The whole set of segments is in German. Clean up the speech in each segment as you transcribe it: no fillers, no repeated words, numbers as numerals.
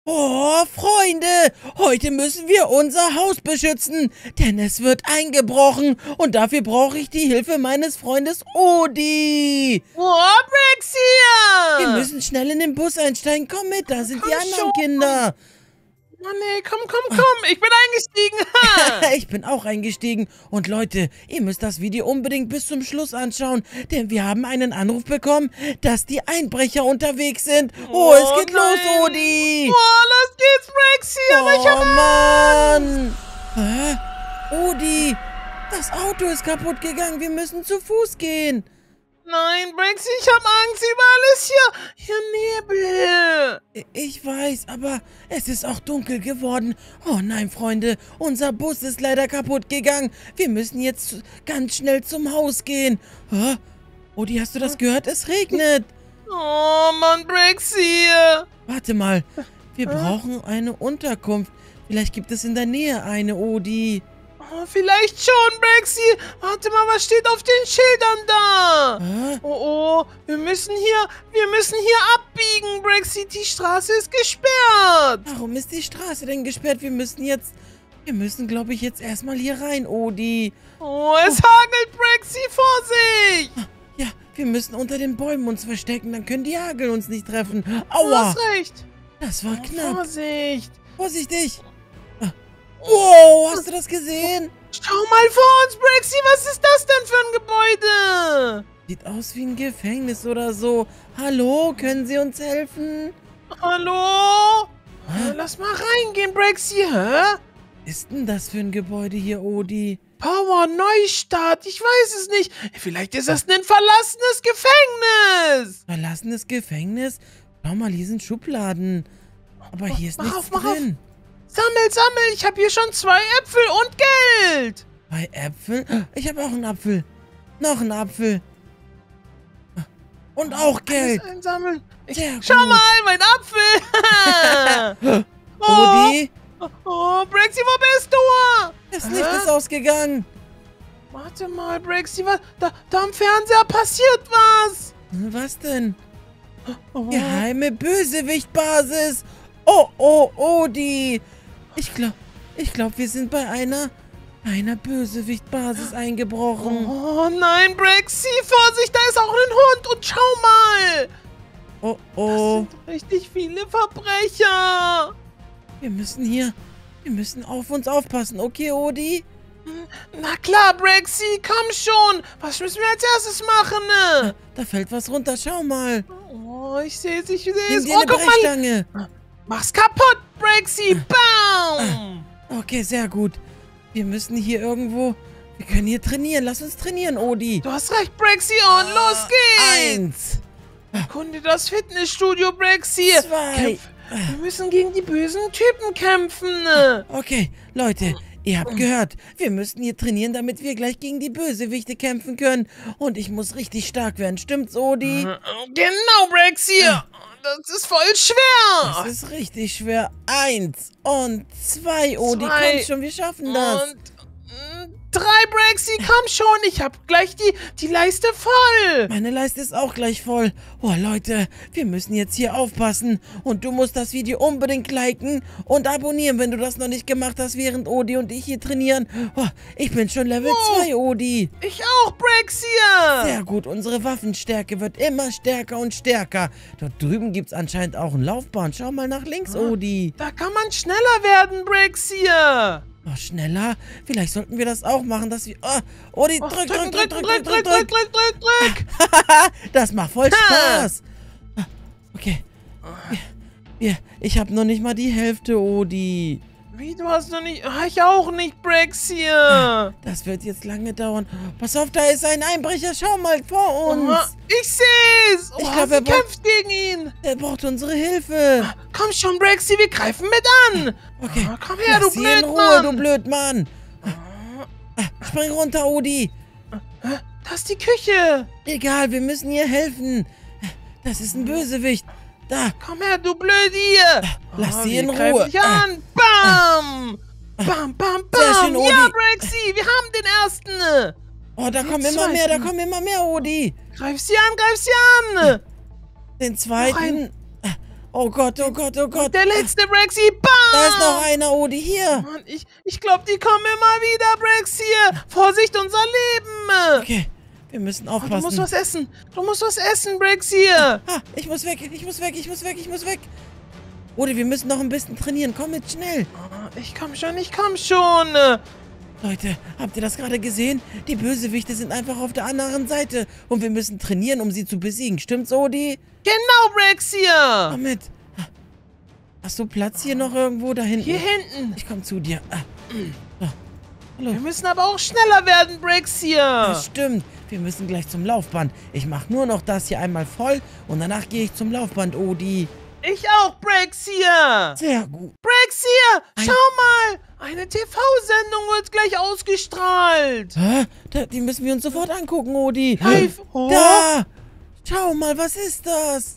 Oh, Freunde, heute müssen wir unser Haus beschützen, denn es wird eingebrochen und dafür brauche ich die Hilfe meines Freundes Odi. Oh, Wir Brexia! müssen schnell in den Bus einsteigen. Komm mit, da sind die Komm anderen schon. Kinder. Mann, ey, komm, ich bin eingestiegen. Ha! Ich bin auch eingestiegen. Und Leute, ihr müsst das Video unbedingt bis zum Schluss anschauen, denn wir haben einen Anruf bekommen, dass die Einbrecher unterwegs sind. Oh, es geht los, nein. Odi. Oh, los geht's, Brexia, aber ich hab Mann! Hä? Odi, das Auto ist kaputt gegangen. Wir müssen zu Fuß gehen. Nein, Brexia, ich hab Angst, überall ist hier Nebel. Ich weiß, aber es ist auch dunkel geworden. Oh nein, Freunde, unser Bus ist leider kaputt gegangen. Wir müssen jetzt ganz schnell zum Haus gehen. Hä? Odi, hast du das gehört? Es regnet. Oh, Mann, Brexia. Warte mal, wir brauchen eine Unterkunft. Vielleicht gibt es in der Nähe eine, Odi. Oh, vielleicht schon, Brexia. Warte mal, was steht auf den Schildern da? Hä? Oh, wir müssen hier abbiegen, Brexia. Die Straße ist gesperrt. Warum ist die Straße denn gesperrt? Wir müssen, glaube ich, jetzt erstmal hier rein, Odi. Oh, es hagelt, Brexia, Vorsicht. Ja, wir müssen unter den Bäumen uns verstecken, dann können die Hagel uns nicht treffen. Du Aua, hast recht. das war knapp. Vorsicht. Vorsichtig. Wow, hast du das gesehen? Schau mal vor uns, Brexia. Was ist das denn für ein Gebäude? Sieht aus wie ein Gefängnis oder so. Hallo, können Sie uns helfen? Hallo? Hä? Lass mal reingehen, Brexia. Hä? Ist denn das für ein Gebäude hier, Odi? Power Neustart. Ich weiß es nicht. Vielleicht ist das ein verlassenes Gefängnis. Verlassenes Gefängnis? Schau mal, hier sind Schubladen. Aber hier ist Mach nichts auf, mach auf. drin. Sammel. Ich habe hier schon 2 Äpfel und Geld. 2 Äpfel? Ich habe auch einen Apfel. Noch einen Apfel. Und auch Geld. Alles einsammeln. Sehr Schau gut. mal, mein Apfel. Odi, Oh, Brexia, wo bist du? das Licht ist ausgegangen. Warte mal, Brexia, da am Fernseher passiert was. Was denn? Oh. Geheime Bösewichtbasis. Oh, Odi. Ich glaub, wir sind bei einer Bösewichtbasis eingebrochen. Oh nein, Brexia, Vorsicht, da ist auch ein Hund und schau mal. Oh. Das sind richtig viele Verbrecher. Wir müssen auf uns aufpassen. Okay, Odi? Na klar, Brexia, komm schon. Was müssen wir als erstes machen? Da fällt was runter. Schau mal. Oh, ich sehe es, Nimm dir Oh, eine guck mal. Brechstange. Mach's kaputt, Brexia. Bam. Okay, sehr gut. Wir müssen hier irgendwo... Wir können hier trainieren. Lass uns trainieren, Odi. Du hast recht, Brexia, und los geht's. 1, Kunde das Fitnessstudio, Brexia. 2. Wir müssen gegen die bösen Typen kämpfen. Okay, Leute, ihr habt gehört. Wir müssen hier trainieren, damit wir gleich gegen die Bösewichte kämpfen können. Und ich muss richtig stark werden. Stimmt's, Odi? Genau, Brexia. Das ist voll schwer. Das ist richtig schwer. 1 und 2, Odi. 2 Komm schon, wir schaffen das. Und 3, Brexia, komm schon. Ich hab gleich die Leiste voll. Meine Leiste ist auch gleich voll. Oh, Leute, wir müssen jetzt hier aufpassen. Und du musst das Video unbedingt liken und abonnieren, wenn du das noch nicht gemacht hast, während Odi und ich hier trainieren. Oh, ich bin schon Level 2, Odi. Ich auch, Brexia. Sehr gut, unsere Waffenstärke wird immer stärker und stärker. Dort drüben gibt es anscheinend auch eine Laufbahn. Schau mal nach links, Odi. Da kann man schneller werden, Brexia. Oh, schneller? Vielleicht sollten wir das auch machen, dass wir... Oh, Odi, drück. Das macht voll Spaß. Okay. Ich habe noch nicht mal die Hälfte, Odi. Wie, du hast noch nicht... Ich auch nicht, Brexia. Das wird jetzt lange dauern. Pass auf, da ist ein Einbrecher. Schau mal vor uns. Ich seh's. Ich glaub, er kämpft gegen ihn. Er braucht unsere Hilfe. Komm schon, Brexia, wir greifen mit an. Okay. Komm her, Lass du sie in Ruhe, Blödmann. du Blödmann. Spring runter, Odi. Das ist die Küche. Egal, wir müssen ihr helfen. Das ist ein Bösewicht. Da, Komm her, du Blödi. lass sie in wir greifen Ruhe. dich an. Bam. Bam, bam, Sehr schön, bam. Odi. Ja, Brexia, wir haben den ersten. Oh, da kommen Den immer mehr, da zweiten. kommen immer mehr, Odi. Greif sie an, greif sie an. Den zweiten. Oh Gott, oh Gott, oh Gott. Der letzte, Braxy. Bam! Da ist noch einer, Odi, hier. Mann, ich glaube, die kommen immer wieder, Braxy. Vorsicht, unser Leben. Okay, wir müssen Oh, aufpassen. du musst was essen. Du musst was essen, Braxy. Ich muss weg, ich muss weg, ich muss weg, ich muss weg. Odi, wir müssen noch ein bisschen trainieren. Komm jetzt schnell. Oh, ich komm schon, ich komm schon. Leute, habt ihr das gerade gesehen? Die Bösewichte sind einfach auf der anderen Seite. Und wir müssen trainieren, um sie zu besiegen. Stimmt's, Odi? Genau, Braxy. Komm mit. Hast du Platz hier noch irgendwo da hinten? Hier hinten. Ich komm zu dir. Hallo. Wir müssen aber auch schneller werden, Braxy. Das stimmt. Wir müssen gleich zum Laufband. Ich mach nur noch das hier einmal voll und danach gehe ich zum Laufband, Odi. Ich auch, Braxy. Sehr gut. Braxy, schau mal. Eine TV-Sendung wird gleich ausgestrahlt. Die müssen wir uns sofort angucken, Odi. Live. Oh. Da! Schau mal, was ist das?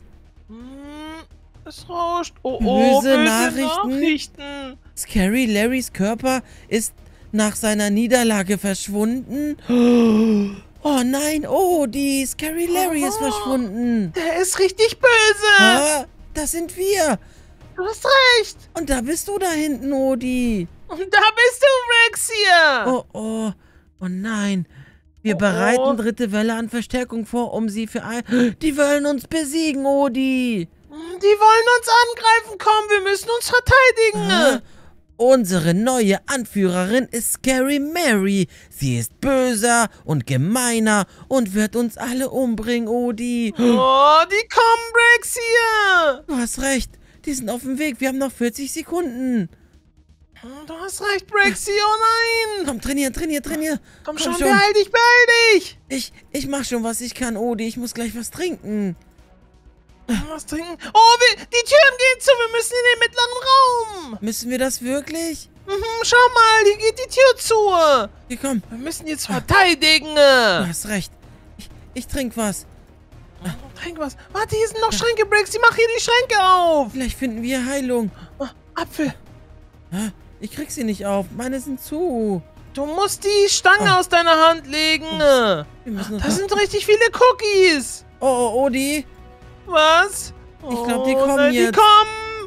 Es rauscht. Oh, Böse böse Nachrichten. Scary Larrys Körper ist nach seiner Niederlage verschwunden. Oh nein, Odi, Scary Larry ist verschwunden. Der ist richtig böse. Das sind wir. Du hast recht. Und da bist du da hinten, Odi. Und da bist du, Braxy. Oh nein. Wir bereiten dritte Welle an Verstärkung vor, um sie für ein... Die wollen uns besiegen, Odi. Die wollen uns angreifen. Komm, wir müssen uns verteidigen. Unsere neue Anführerin ist Scary Mary. Sie ist böser und gemeiner und wird uns alle umbringen, Odi. Oh, die kommen, Braxy. Du hast recht. Die sind auf dem Weg. Wir haben noch 40 Sekunden. Du hast recht, Braxy. Oh nein. Komm, trainier. Komm schon, beeil dich. Ich mach schon, was ich kann, Odi. Ich muss gleich was trinken. Was trinken? Oh, die Türen gehen zu. Wir müssen in den mittleren Raum. Müssen wir das wirklich? Schau mal, hier geht die Tür zu. Hier, komm. Wir müssen jetzt verteidigen. Du hast recht. Ich trink was. Trink was. Warte, hier sind noch Schränke, Braxy. Mach hier die Schränke auf. Vielleicht finden wir Heilung. Apfel. Ich krieg sie nicht auf. Meine sind zu. Du musst die Stange aus deiner Hand legen. Wir müssen Da sind richtig viele Cookies. Oh, Odi. Was? Ich glaube, die kommen nein, jetzt. Die kommen.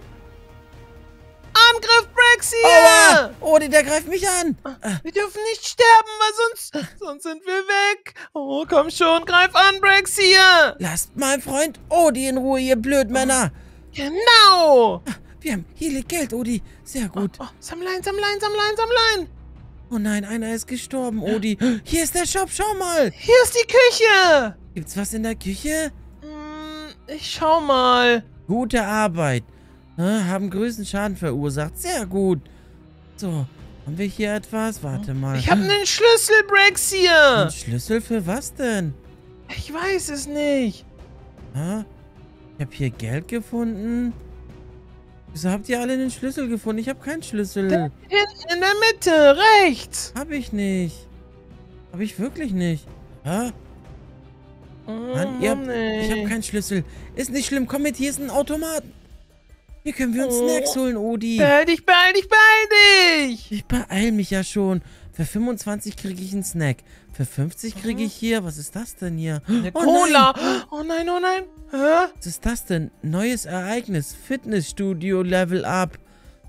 Angriff, Braxy. Aua! Odi, der greift mich an. Wir dürfen nicht sterben, weil sonst sind wir weg. Oh, komm schon, greif an, Braxy. Lasst meinen Freund Odi in Ruhe, ihr Blödmänner. Genau. Wir haben hier liegt Geld, Odi. Sehr gut. Sammlein. Oh nein, einer ist gestorben, Odi. Hier ist der Shop, schau mal. Hier ist die Küche. Gibt's was in der Küche? Ich schau mal. Gute Arbeit. Haben größten Schaden verursacht. Sehr gut. So, haben wir hier etwas? Warte mal. Ich habe einen Schlüssel, Braxy. Ein Schlüssel für was denn? Ich weiß es nicht. Ich habe hier Geld gefunden. Wieso habt ihr alle einen Schlüssel gefunden? Ich habe keinen Schlüssel. Hinten in der Mitte, rechts. Hab ich nicht. Hab ich wirklich nicht. Mann, ich habe keinen Schlüssel. Ist nicht schlimm. Komm mit, hier ist ein Automat. Hier können wir uns Snacks holen, Odi. Beeil dich. Ich beeil mich ja schon. Für 25 kriege ich einen Snack. Für 50 kriege ich hier... Was ist das denn hier? Eine Cola. Nein. Oh nein. Was ist das denn? Neues Ereignis. Fitnessstudio Level Up.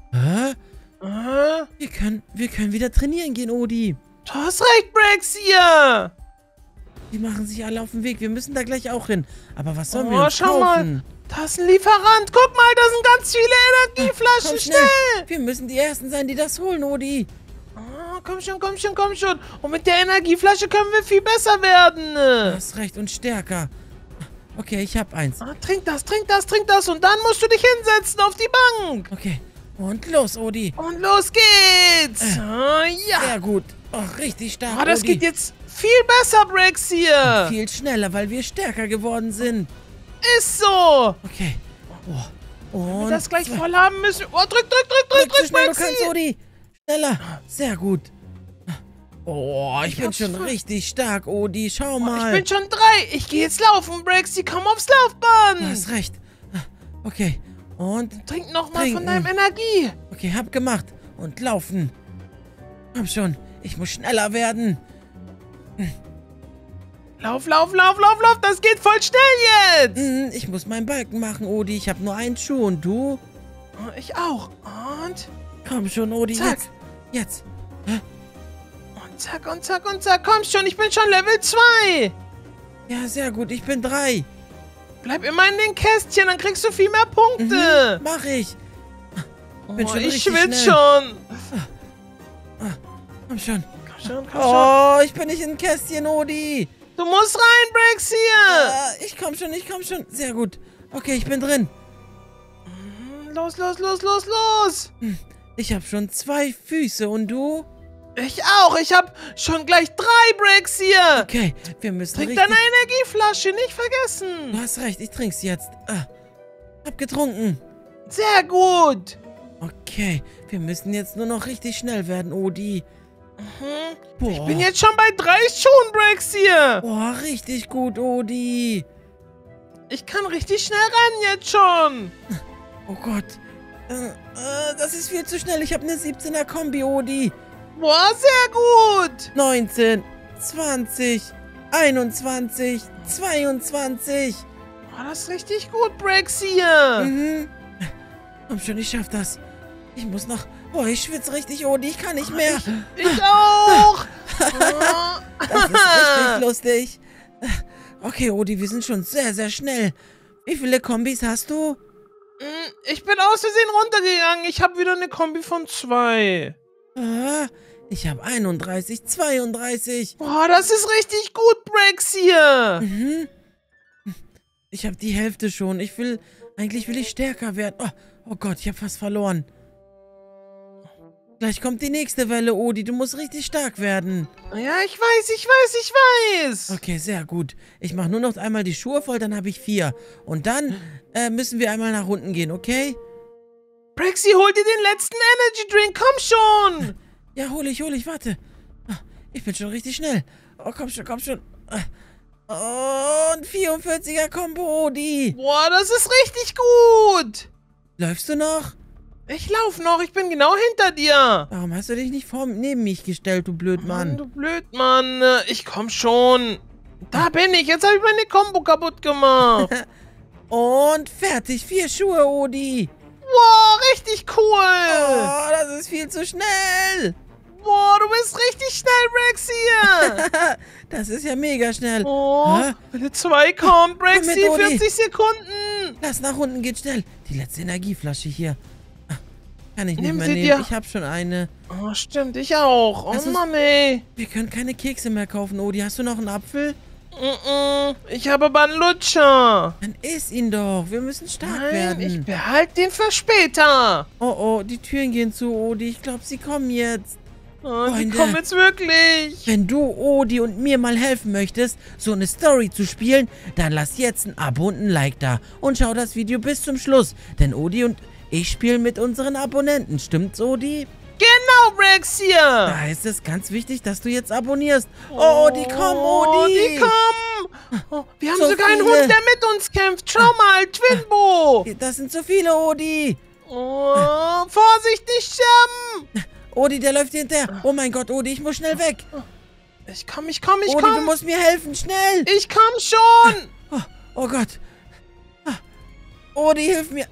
Wir können wieder trainieren gehen, Odi. Du hast recht, Braxy. Die machen sich alle auf den Weg. Wir müssen da gleich auch hin. Aber was sollen wir uns schau kaufen? mal. Da ist ein Lieferant. Guck mal, da sind ganz viele Energieflaschen. Komm schnell. Wir müssen die Ersten sein, die das holen, Odi. Komm schon. Und mit der Energieflasche können wir viel besser werden. Du hast recht und stärker. Okay, ich hab eins. Trink das. Und dann musst du dich hinsetzen auf die Bank. Okay. Und los, Odi. Und los geht's. Ja. Sehr gut. richtig stark, Das Odi. geht jetzt viel besser, Braxy. Viel schneller, weil wir stärker geworden sind. Ist so. Okay. Wenn Und wir das gleich voll haben müssen. Drück, so schnell du Braxy. kannst, Odi. Schneller. Sehr gut. Ich bin schon richtig stark, Odi. Schau mal. Ich bin schon 3. Ich gehe jetzt laufen, Braxy. Komm aufs Laufband. Du hast recht. Okay. Und trink nochmal von deinem Energie. Okay, hab gemacht. Und laufen. Komm schon. Ich muss schneller werden. Lauf, lauf, lauf, lauf, lauf. Das geht voll schnell jetzt. Ich muss meinen Balken machen, Odi. Ich habe nur einen Schuh und du? Ich auch. Und? Komm schon, Odi. Zack. Jetzt. Und zack, und zack, und zack. Komm schon, ich bin schon Level 2. Ja, sehr gut. Ich bin 3. Bleib immer in den Kästchen, dann kriegst du viel mehr Punkte. Mach ich. Ich schwitze schon. Komm schon. Komm schon, komm schon. Oh, ich bin nicht in ein Kästchen, Odi. Du musst rein, Brax, hier. Ich komm schon, ich komm schon. Sehr gut. Okay, ich bin drin. Los, los, los, los, los. Ich habe schon 2 Füße und du? Ich auch. Ich habe schon gleich 3 Brax hier. Okay, wir müssen Trink richtig... deine Energieflasche, nicht vergessen. Du hast recht, ich trink's jetzt. Hab getrunken. Sehr gut. Okay, wir müssen jetzt nur noch richtig schnell werden, Odi. Boah. Ich bin jetzt schon bei 3 Schuhen, Brax, hier. Boah, richtig gut, Odi. Ich kann richtig schnell rennen jetzt schon. Oh Gott. Das ist viel zu schnell. Ich habe eine 17er Kombi, Odi. Boah, sehr gut. 19, 20, 21, 22. Boah, das ist richtig gut, Brax, hier. Komm schon, ich schaff das. Ich muss noch... Boah, ich schwitze richtig, Odi. Ich kann nicht mehr. Ich auch. Das ist richtig lustig. Okay, Odi, wir sind schon sehr, sehr schnell. Wie viele Kombis hast du? Ich bin aus Versehen runtergegangen. Ich habe wieder eine Kombi von 2. Ich habe 31, 32. Boah, das ist richtig gut, Brax, hier. Ich habe die Hälfte schon. Eigentlich will ich stärker werden. Oh Gott, ich habe fast verloren. Gleich kommt die nächste Welle, Odi. Du musst richtig stark werden. Ja, ich weiß, ich weiß, ich weiß. Okay, sehr gut. Ich mache nur noch einmal die Schuhe voll, dann habe ich 4. Und dann müssen wir einmal nach unten gehen, okay? Braxi, hol dir den letzten Energy Drink. Komm schon. Ja, hol ich, warte. Ich bin schon richtig schnell. Oh, komm schon, komm schon. Und 44er Kombo, Odi. Boah, das ist richtig gut. Läufst du noch? Ich lauf noch, ich bin genau hinter dir. Warum hast du dich nicht neben mich gestellt, du Blödmann? Du Blödmann. Ich komm schon. Da bin ich. Jetzt habe ich meine Combo kaputt gemacht. Und fertig. 4 Schuhe, Odi. Wow, richtig cool. Oh, das ist viel zu schnell. Boah, du bist richtig schnell, Brax, hier. Das ist ja mega schnell. Oh, Welle 2 kommt, Brax, Komm mit, hier, Odi. 40 Sekunden. Lass nach unten, geht schnell. Die letzte Energieflasche hier. Kann ich nicht Nimm mehr sie nehmen. dir. Ich habe schon eine. Oh, stimmt, ich auch. Oh, Also, Mann, ey. Wir können keine Kekse mehr kaufen, Odi. Hast du noch einen Apfel? Ich habe aber einen Lutscher. Dann iss ihn doch. Wir müssen stark Nein, werden. ich behalte den für später. Oh, die Türen gehen zu, Odi. Ich glaube, sie kommen jetzt. Oh, die Freunde. kommen jetzt wirklich. Wenn du, Odi und mir mal helfen möchtest, so eine Story zu spielen, dann lass jetzt ein Abo und ein Like da. Und schau das Video bis zum Schluss. Denn Odi und ich spiele mit unseren Abonnenten. Stimmt's, Odi? Genau, Brax, hier. Da ist es ganz wichtig, dass du jetzt abonnierst. Oh, die kommen, Odi. Die kommen. Oh, wir haben So sogar einen viele. Hund, der mit uns kämpft. Schau mal, Twinbo. Das sind so viele, Odi. Oh, Vorsicht, nicht sterben. Odi, der läuft dir hinterher. Oh mein Gott, Odi, ich muss schnell weg. Ich komm. Odi, du musst mir helfen, schnell. Ich komm schon. Oh Gott. Odi, hilf mir.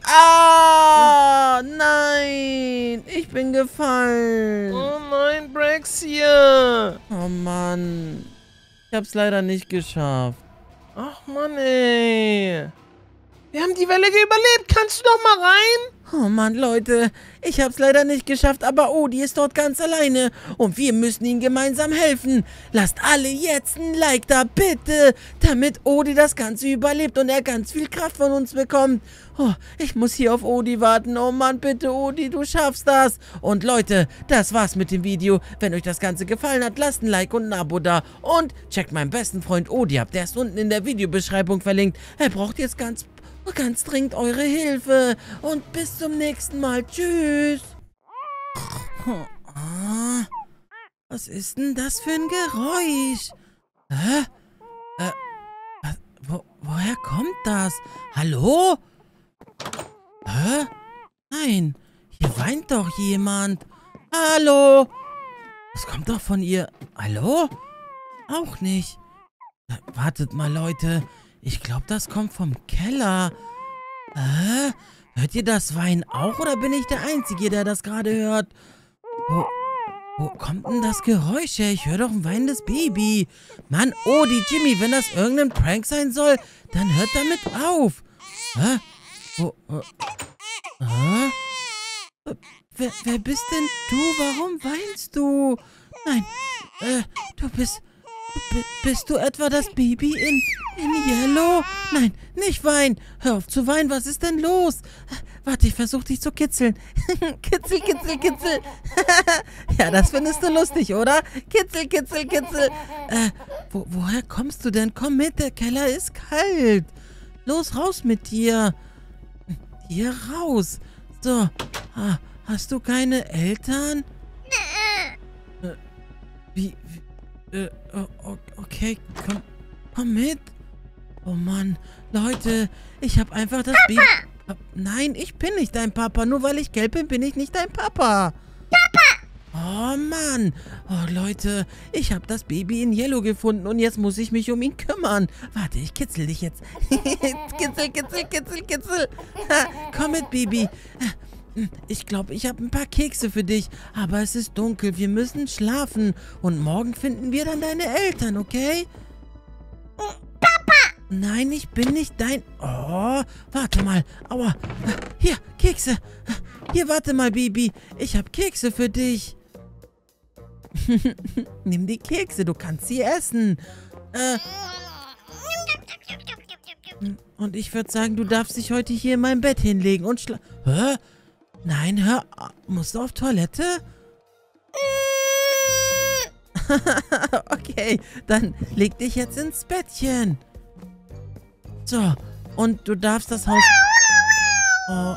Ah, nein. Ich bin gefallen. Oh nein, Brax, hier. Oh Mann. Ich hab's leider nicht geschafft. Ach Mann, ey. Wir haben die Welle überlebt. Kannst du doch mal rein? Oh Mann, Leute, ich hab's leider nicht geschafft, aber Odi ist dort ganz alleine und wir müssen ihm gemeinsam helfen. Lasst alle jetzt ein Like da, bitte, damit Odi das Ganze überlebt und er ganz viel Kraft von uns bekommt. Oh, ich muss hier auf Odi warten. Oh Mann, bitte, Odi, du schaffst das. Und Leute, das war's mit dem Video. Wenn euch das Ganze gefallen hat, lasst ein Like und ein Abo da. Und checkt meinen besten Freund Odi ab, der ist unten in der Videobeschreibung verlinkt. Er braucht jetzt ganz dringend eure Hilfe. Und bis zum nächsten Mal. Tschüss. Was ist denn das für ein Geräusch? Woher kommt das? Hallo? Nein, hier weint doch jemand. Hallo? Das kommt doch von ihr. Hallo? Auch nicht. Wartet mal, Leute. Ich glaube, das kommt vom Keller. Hört ihr das Weinen auch oder bin ich der Einzige, der das gerade hört? Wo kommt denn das Geräusch her? Ich höre doch ein weinendes Baby. Mann, die Jimmy, wenn das irgendein Prank sein soll, dann hört damit auf. Hä? Wer bist denn du? Warum weinst du? Nein, bist du etwa das Baby in Yellow? Nein, nicht weinen. Hör auf zu weinen, was ist denn los? Warte, ich versuche dich zu kitzeln. Kitzel, kitzel, kitzel. Ja, das findest du lustig, oder? Kitzel, kitzel, kitzel. Woher kommst du denn? Komm mit, der Keller ist kalt. Los, raus mit dir. Hier raus. So, hast du keine Eltern? Okay, komm mit. Oh Mann, Leute, ich habe einfach das Baby... Nein, ich bin nicht dein Papa. Nur weil ich gelb bin, bin ich nicht dein Papa. Oh Mann. Oh Leute, ich habe das Baby in Yellow gefunden und jetzt muss ich mich um ihn kümmern. Warte, ich kitzel dich jetzt. Kitzel, kitzel, kitzel, kitzel. Komm mit, Baby. Ich glaube, ich habe ein paar Kekse für dich. Aber es ist dunkel, wir müssen schlafen. Und morgen finden wir dann deine Eltern, okay? Nein, ich bin nicht dein... Oh, warte mal. Aua. Hier, Kekse. Hier, warte mal, Baby. Ich habe Kekse für dich. Nimm die Kekse, du kannst sie essen. Und ich würde sagen, du darfst dich heute hier in mein Bett hinlegen und Hä? Nein, musst du auf Toilette? Okay, dann leg dich jetzt ins Bettchen. So, und du darfst das Haus... Oh.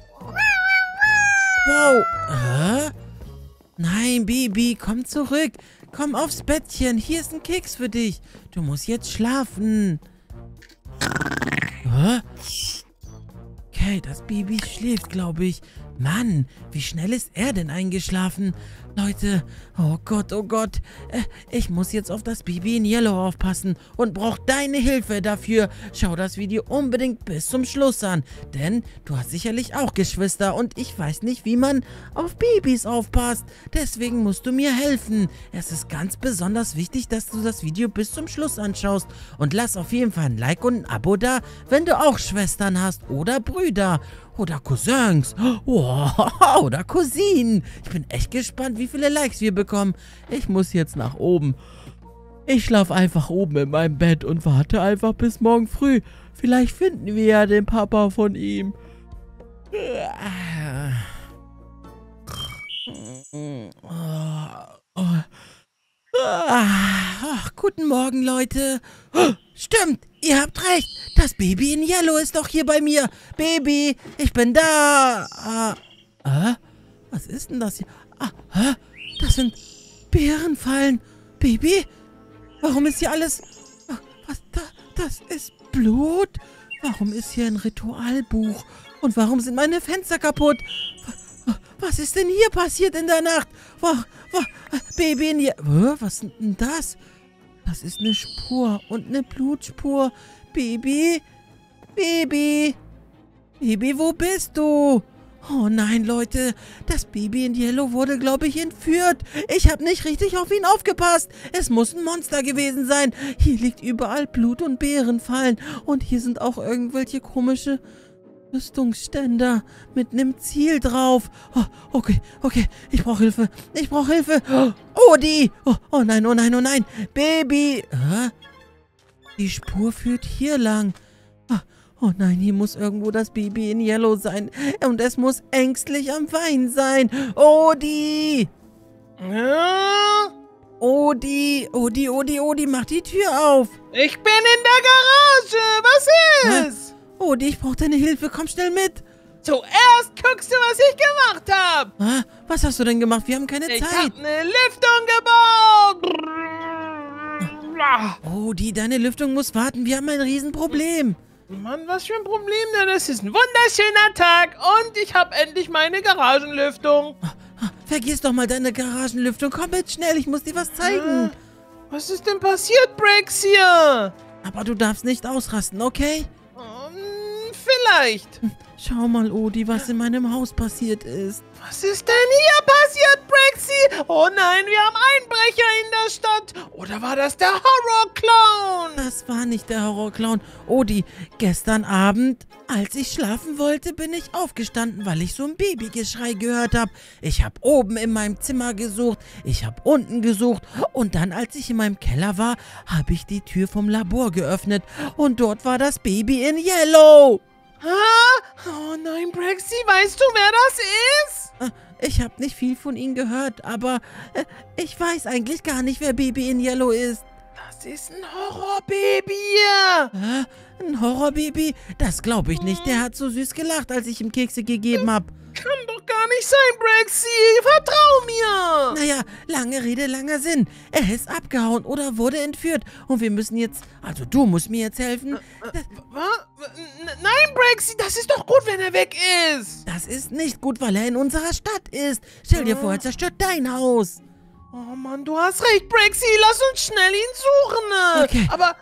Wow. Nein, Baby, komm zurück. Komm aufs Bettchen. Hier ist ein Keks für dich. Du musst jetzt schlafen. Okay, das Baby schläft, glaube ich. Mann, wie schnell ist er denn eingeschlafen? Leute, oh Gott, ich muss jetzt auf das Baby in Yellow aufpassen und brauche deine Hilfe dafür. Schau das Video unbedingt bis zum Schluss an, denn du hast sicherlich auch Geschwister und ich weiß nicht, wie man auf Babys aufpasst. Deswegen musst du mir helfen. Es ist ganz besonders wichtig, dass du das Video bis zum Schluss anschaust und lass auf jeden Fall ein Like und ein Abo da, wenn du auch Schwestern hast oder Brüder. Oder Cousins. Oder Cousinen. Ich bin echt gespannt, wie viele Likes wir bekommen. Ich muss jetzt nach oben. Ich schlafe einfach oben in meinem Bett und warte einfach bis morgen früh. Vielleicht finden wir ja den Papa von ihm. Guten Morgen, Leute. Stimmt, ihr habt recht. Das Baby in Yellow ist doch hier bei mir. Baby, ich bin da. Was ist denn das hier? Das sind Bärenfallen. Baby, warum ist hier alles... Das ist Blut? Warum ist hier ein Ritualbuch? Und warum sind meine Fenster kaputt? Was ist denn hier passiert in der Nacht? Baby in Yellow... Was ist denn das? Das ist eine Spur und eine Blutspur. Baby? Baby? Baby, wo bist du? Oh nein, Leute. Das Baby in Yellow wurde, glaube ich, entführt. Ich habe nicht richtig auf ihn aufgepasst. Es muss ein Monster gewesen sein. Hier liegt überall Blut und Bärenfallen. Und hier sind auch irgendwelche komische Rüstungsständer mit einem Ziel drauf. Okay. Ich brauche Hilfe. Odi! Oh nein. Baby! Die Spur führt hier lang. Oh nein, hier muss irgendwo das Baby in Yellow sein. Und es muss ängstlich am Weinen sein. Odi! Odi, mach die Tür auf. Ich bin in der Garage. Was ist? Odi, ich brauche deine Hilfe. Komm schnell mit. Zuerst guckst du, was ich gemacht habe. Was hast du denn gemacht? Wir haben keine Zeit. Ich habe eine Lüftung gebaut. Odi, deine Lüftung muss warten. Wir haben ein Riesenproblem. Mann, was für ein Problem denn? Es ist ein wunderschöner Tag und ich habe endlich meine Garagenlüftung. Vergiss doch mal deine Garagenlüftung. Komm mit schnell, ich muss dir was zeigen. Was ist denn passiert, Braxy? Aber du darfst nicht ausrasten, okay? Vielleicht. Schau mal, Odi, was in meinem Haus passiert ist. Was ist denn hier passiert, Braxy? Oh nein, wir haben Einbrecher in der Stadt. Oder war das der Horrorclown? Das war nicht der Horrorclown. Odi, gestern Abend, als ich schlafen wollte, bin ich aufgestanden, weil ich so ein Babygeschrei gehört habe. Ich habe oben in meinem Zimmer gesucht, ich habe unten gesucht und dann, als ich in meinem Keller war, habe ich die Tür vom Labor geöffnet und dort war das Baby in Yellow. Oh nein, Braxy, weißt du, wer das ist? Ich habe nicht viel von ihm gehört, aber ich weiß eigentlich gar nicht, wer Baby in Yellow ist. Das ist ein Horrorbaby. Ein Horrorbaby? Das glaube ich nicht. Der hat so süß gelacht, als ich ihm Kekse gegeben habe. Kann doch gar nicht sein, Braxy. Vertrau mir. Naja, lange Rede, langer Sinn. Er ist abgehauen oder wurde entführt. Und wir müssen jetzt, also du musst mir jetzt helfen. Was? Nein, Braxy, das ist doch gut, wenn er weg ist. Das ist nicht gut, weil er in unserer Stadt ist. Stell dir vor, er zerstört dein Haus. Oh Mann, du hast recht, Braxy. Lass uns schnell ihn suchen. Okay. Aber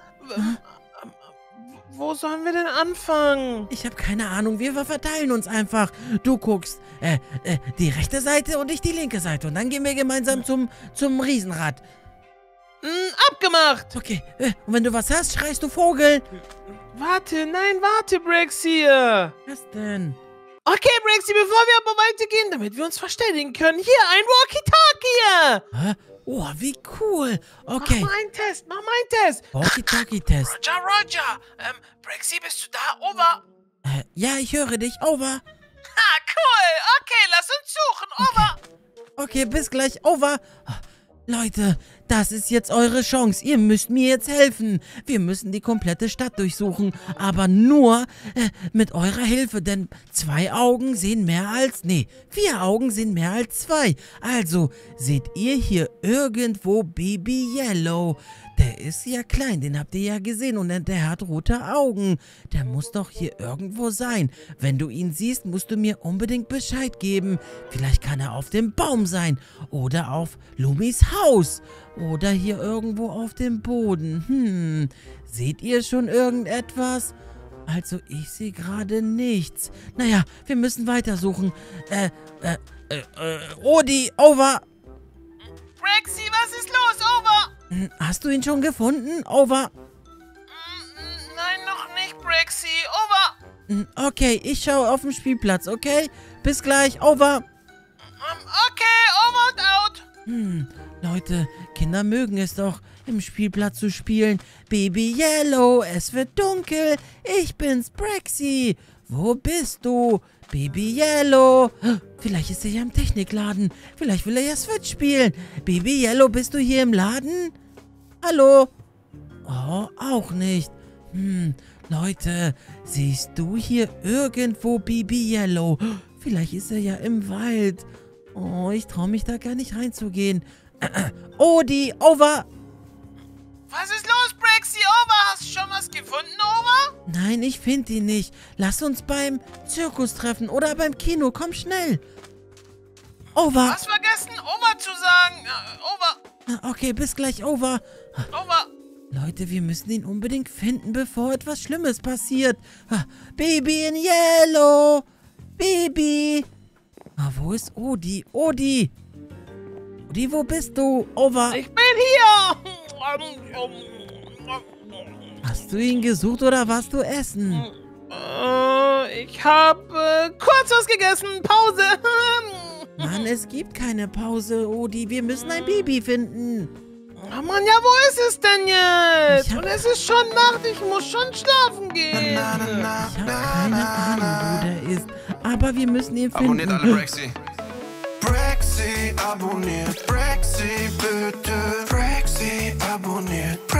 wo sollen wir denn anfangen? Ich habe keine Ahnung, wir verteilen uns einfach. Du guckst die rechte Seite und ich die linke Seite. Und dann gehen wir gemeinsam zum Riesenrad. Abgemacht. Okay, und wenn du was hast, schreist du Vogel. Warte, Braxy. Was denn? Okay, Braxy, bevor wir aber weitergehen, damit wir uns verständigen können, hier ein Walkie-Talkie. Hä? Oh, wie cool. Okay. Mach mal einen Test. Walkie-Talkie-Test. Roger. Braxy, bist du da? Over. Ja, ich höre dich. Over. Cool. Okay, lass uns suchen. Over. Okay, bis gleich. Over. Leute, das ist jetzt eure Chance. Ihr müsst mir jetzt helfen. Wir müssen die komplette Stadt durchsuchen. Aber nur mit eurer Hilfe. Denn 2 Augen sehen mehr als... Nee, 4 Augen sehen mehr als 2. Also, seht ihr hier irgendwo Baby Yellow? Der ist ja klein, den habt ihr ja gesehen. Und der hat rote Augen. Der muss doch hier irgendwo sein. Wenn du ihn siehst, musst du mir unbedingt Bescheid geben. Vielleicht kann er auf dem Baum sein. Oder auf Lumis Haus. Oder hier irgendwo auf dem Boden. Seht ihr schon irgendetwas? Also, ich sehe gerade nichts. Naja, wir müssen weitersuchen. Odi, over. Braxy, was ist los? Over. Hast du ihn schon gefunden? Over. Nein, noch nicht, Braxy. Over. Okay, ich schaue auf dem Spielplatz, okay? Bis gleich, over. Okay, over und out. Leute, Kinder mögen es doch, im Spielplatz zu spielen. Baby Yellow, es wird dunkel. Ich bin's, Braxy. Wo bist du? Baby Yellow. Vielleicht ist er ja im Technikladen. Vielleicht will er ja Switch spielen. Baby Yellow, bist du hier im Laden? Hallo? Oh, auch nicht. Leute, siehst du hier irgendwo Baby Yellow? Vielleicht ist er ja im Wald. Oh, ich traue mich da gar nicht reinzugehen. Odi, over. Was ist los, Braxy? Over. Hast du schon was gefunden, Over? Nein, ich finde ihn nicht. Lass uns beim Zirkus treffen oder beim Kino. Komm schnell. Over. Hast vergessen, Over zu sagen. Over. Okay, bis gleich, over. Over. Leute, wir müssen ihn unbedingt finden, bevor etwas Schlimmes passiert. Baby in Yellow. Baby. Wo ist Odi? Odi, wo bist du? Over. Ich bin hier. Hast du ihn gesucht oder warst du essen? Ich habe kurz was gegessen. Pause. Mann, es gibt keine Pause, Odi. Wir müssen ein Baby finden. Oh Mann, ja, wo ist es denn jetzt? Und es ist schon Nacht, ich muss schon schlafen gehen. Ich habe keine Ahnung, wo der ist. Aber wir müssen ihn finden. Abonniert alle Braxy. Braxy abonniert. Braxy bitte. Braxy abonniert.